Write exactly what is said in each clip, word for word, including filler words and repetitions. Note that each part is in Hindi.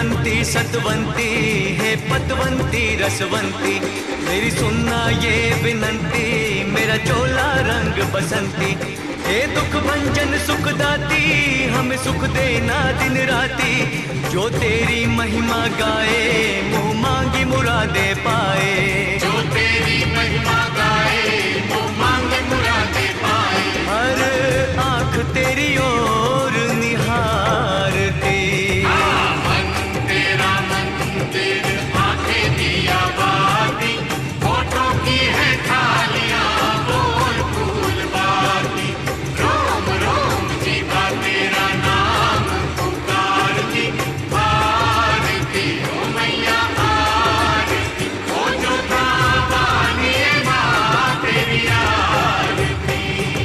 पतवंती सतवंती है पतवंती रसवंती, मेरी सुनना ये विनंती, मेरा चोला रंग बसंती। हे दुख भंजन सुख दाती, हमें सुख देना दिन राती, जो तेरी महिमा गाए मुँह मांगी मुरादे पाए। जो तेरी महिमा गाए मुँह मांगे मुरादे पाए। हर आँख तेरी ओर निहारती, मन तेरा मंदिर आंखें दिया बाती, फोटो की है थालियां बोल फूल बाती, रोम रोम जीवा तेरा नाम पुकारती, आरती ओ मैया आरती, ओ जो भवानी माँ तेरी आरती।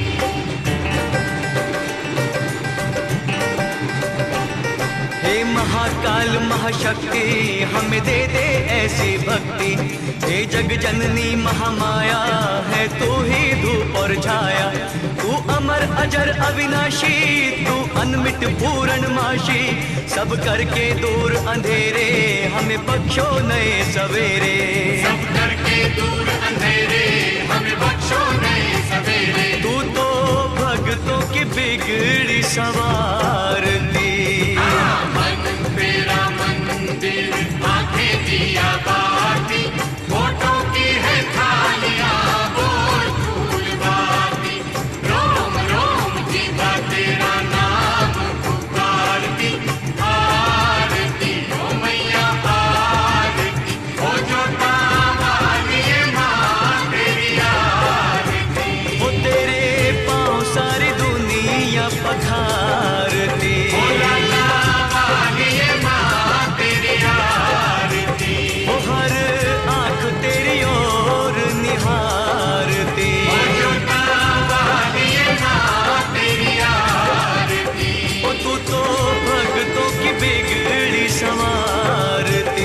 हे महाकाल महाशक्ति हमें दे दे ऐसी भक्ति, हे जग जननी महामाया है तू ही धूप और छाया, तू अमर अजर अविनाशी, तू अनमिट पूर्ण माशी, सब करके दूर अंधेरे हमें बख्शो नए सवेरे। सब करके दूर अंधेरे हमें बख्शो नए सवेरे। तू तो भक्तों की बिगड़ी सवारती, मन तेरा मंदिर आंखें दिया बाती, फोटो की है थालियां बोल फूल बाती, रोम रोम जीवा तेरा नाम पुकारती, आरती ओ मैया आरती, ओ जो भवानी माँ तेरी आरती। वो तेरे पाँव सारी दुनिया पखारती, वो हर आँख तेरी ओर निहारती, वो तू तो भक्तों की बिगड़ी संवारती।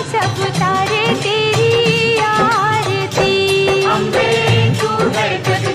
अम्बे तू है जग